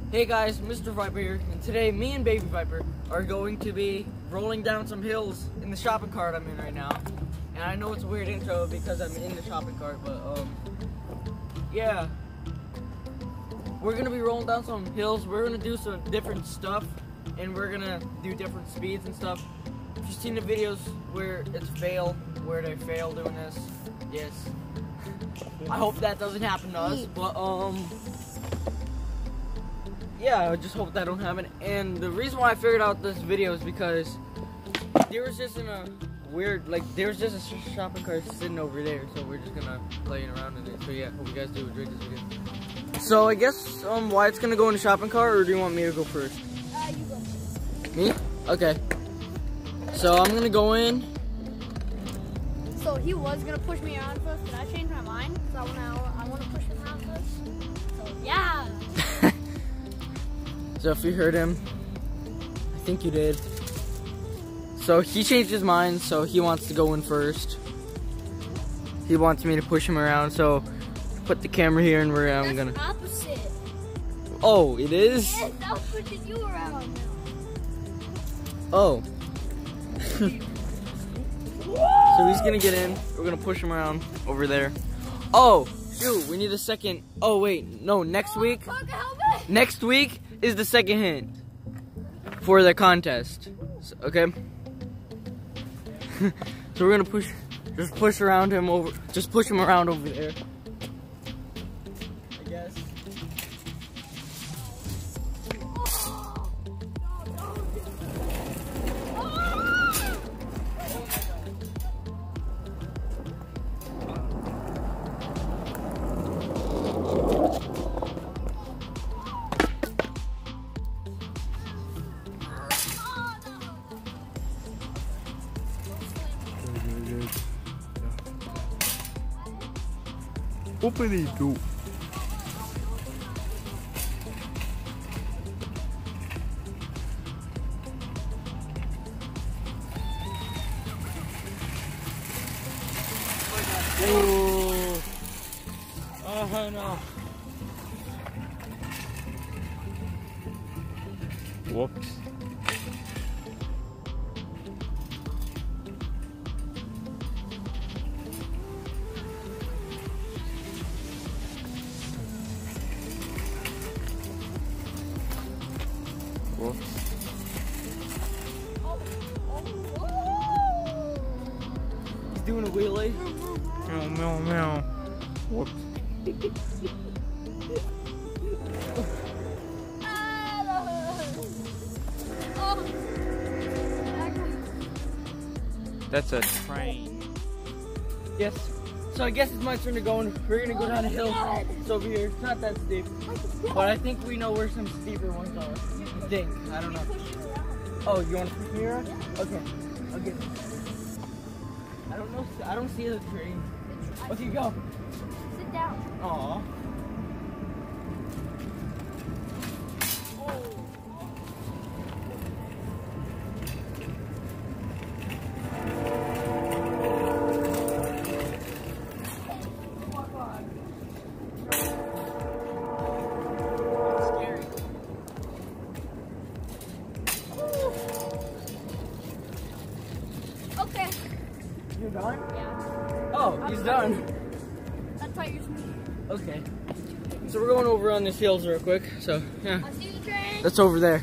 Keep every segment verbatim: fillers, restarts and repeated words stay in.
Hey guys, Mister Viper here, and today me and Baby Viper are going to be rolling down some hills in the shopping cart I'm in right now. And I know it's a weird intro because I'm in the shopping cart, but um, yeah. We're gonna be rolling down some hills, we're gonna do some different stuff, and we're gonna do different speeds and stuff. If you've seen the videos where it's fail, where they fail doing this, yes. I hope that doesn't happen to us, but um, yeah, I just hope that don't happen. And the reason why I figured out this video is because there was just in a weird, like, there was just a shopping cart sitting over there, so we're just gonna play around in it. So yeah, hope you guys do enjoy this video. So I guess um, Wyatt's gonna go in the shopping cart, or do you want me to go first? Uh, you go first. Me? Okay. So I'm gonna go in. So he was gonna push me around first, but I changed my mind because I wanna, I wanna push him around first. So yeah. So if you heard him, I think you did. So he changed his mind, so he wants to go in first. He wants me to push him around, so put the camera here and we're I'm That's gonna. opposite. Oh, it is? Yes, I'm pushing you around now. Oh. So he's gonna get in. We're gonna push him around over there. Oh, shoot, we need a second. Oh wait, no, next Oh, week. fuck, help me. Next week is the second hint for the contest. So, okay. So we're gonna push, just push around him over, just push him around over there. I guess. Open it door. Oh, oh no. Whoops. Whoops. He's doing a wheelie. Meow, meow, meow. Whoops. That's a train. Yes. So I guess it's my turn to go, and we're gonna go down a hill. It's over here. It's not that steep, but I think we know where some steeper ones are. I think. I don't know. Oh, you want to push me around? Okay. I'll get it. I don't know. I don't see the train. Okay, go. Sit down. Aw. Okay. You're done? Yeah. Oh, he's done. That's why you're sweet. Okay. So we're going over on these hills real quick. So yeah, I see the train. that's over there.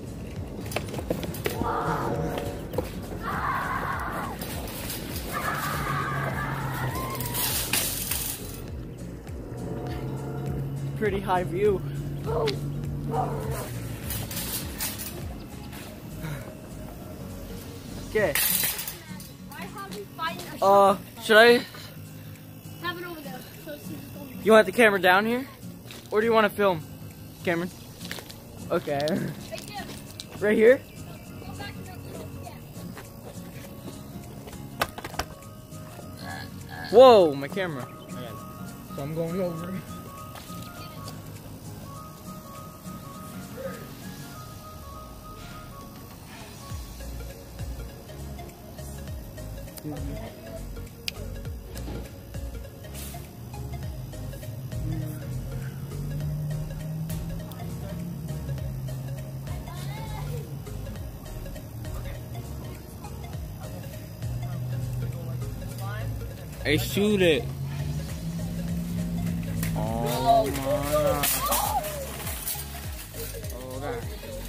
Pretty high view. Okay. Why have we fighting a Uh, should I? Have it over there. So it's just going You want the camera down here, or do you want to film, Cameron? Okay. right there. Right here. Go back to the yeah. Whoa, my camera. So I'm going over. Hey, shoot it. Oh my god. Oh god.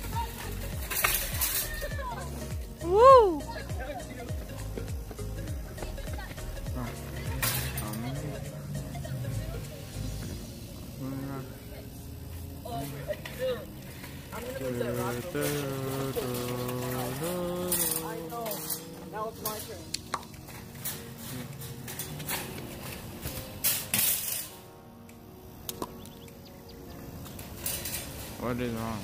Woo! I'm gonna put that rock over. I know. Now it's my turn. What is wrong?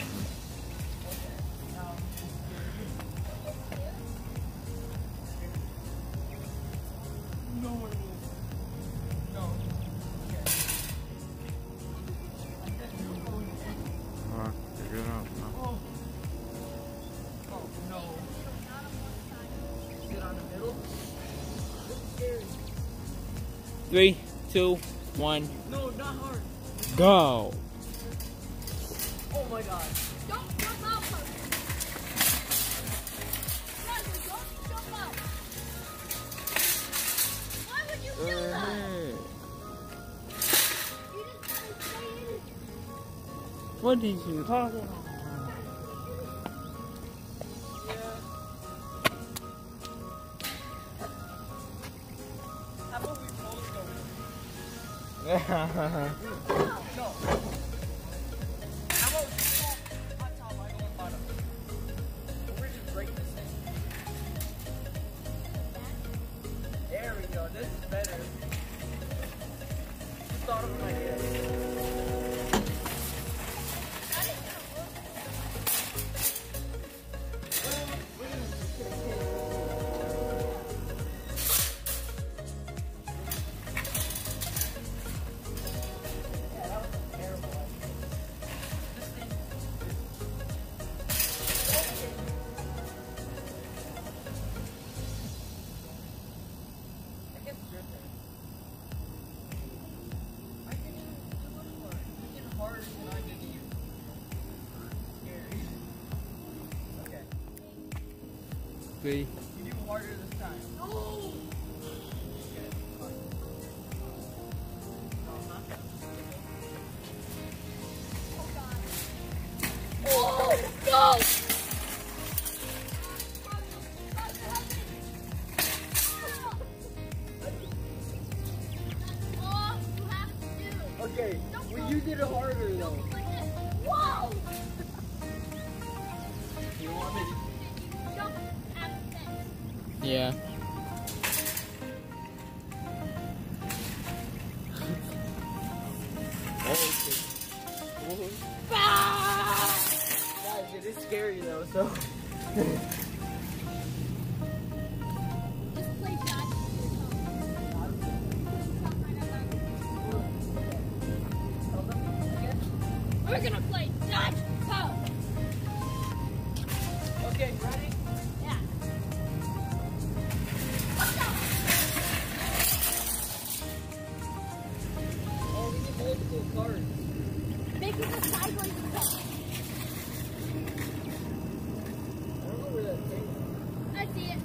No one moves. No. Fuck, figure it out now. Oh. Oh no. Sit on the middle. Three, two, one, No, not hard. go. Oh my god. Don't jump out first. Roger, don't jump out. Why would you do that? You just gotta stay in it. What did you talk about? How about we both go? Yeah. No. How about we go on top, I go on bottom? We're just break this thing. There we go. This is better. Just thought of an idea. Three. You do harder this time. No. Oh, go! Okay, well, you did it harder though. Whoa! You want me to? Jump at this. Yeah. Guys, it is scary though, so. Just play dodge. We're gonna play dodge toe. Okay, ready? Yeah. Oh, we get multiple cards. Make it a sideways toe. I don't know where that thing is. I see it.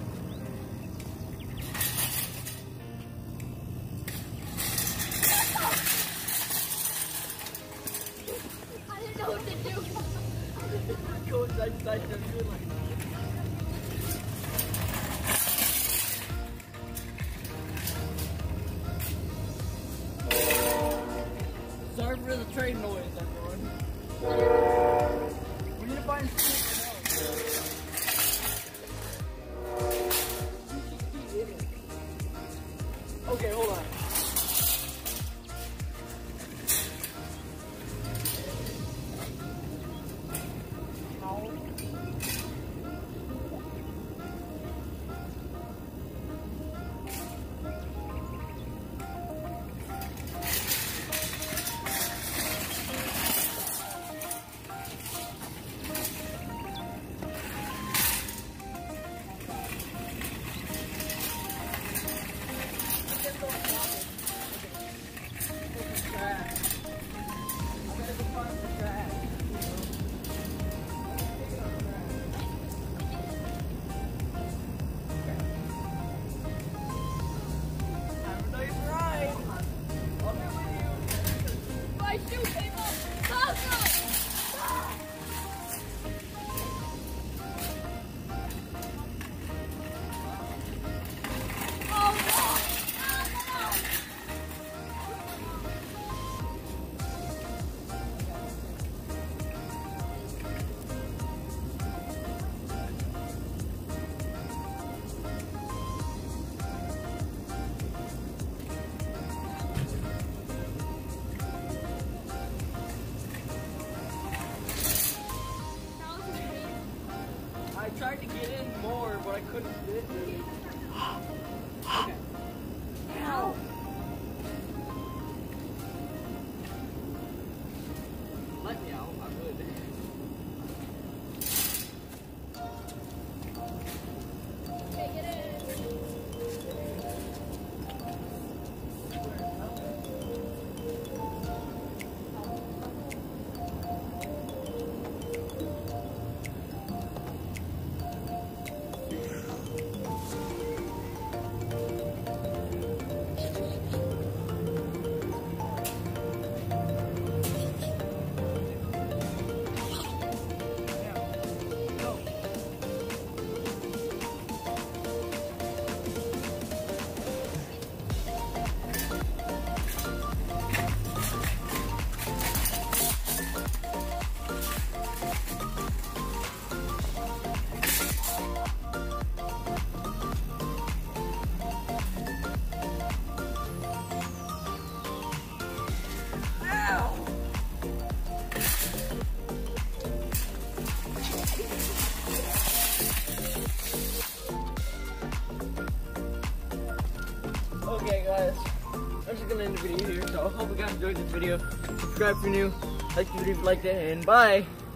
I didn't know what to do. Go inside, inside, don't do it like that. Sorry for the train noise, everyone. We need to find something else. Okay, hold on. How? get in more, but I couldn't fit really. Okay. Ow. Let me out. I would. Okay, get in. Okay guys, I'm just gonna end the video here, so I hope you guys enjoyed this video. Subscribe if you're new, like the video if you liked it, and bye!